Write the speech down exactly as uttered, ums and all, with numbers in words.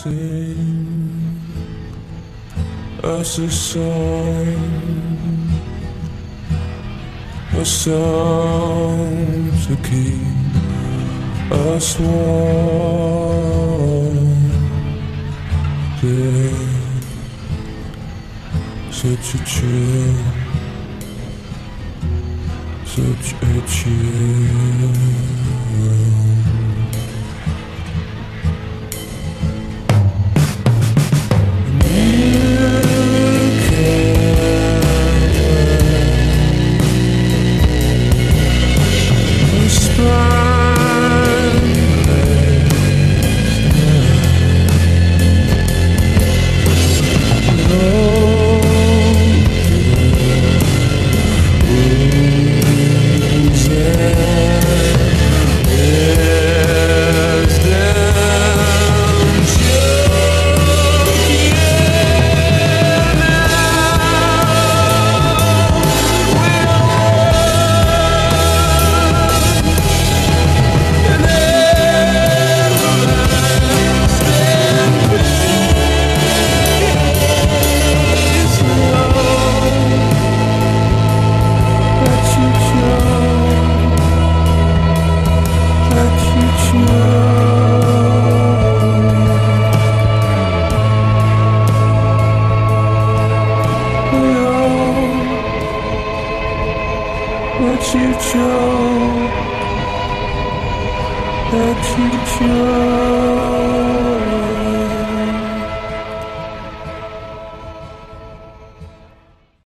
sing us a song, a song to keep us warm. There's such a chill, such a chill. Let you choke, let you choke.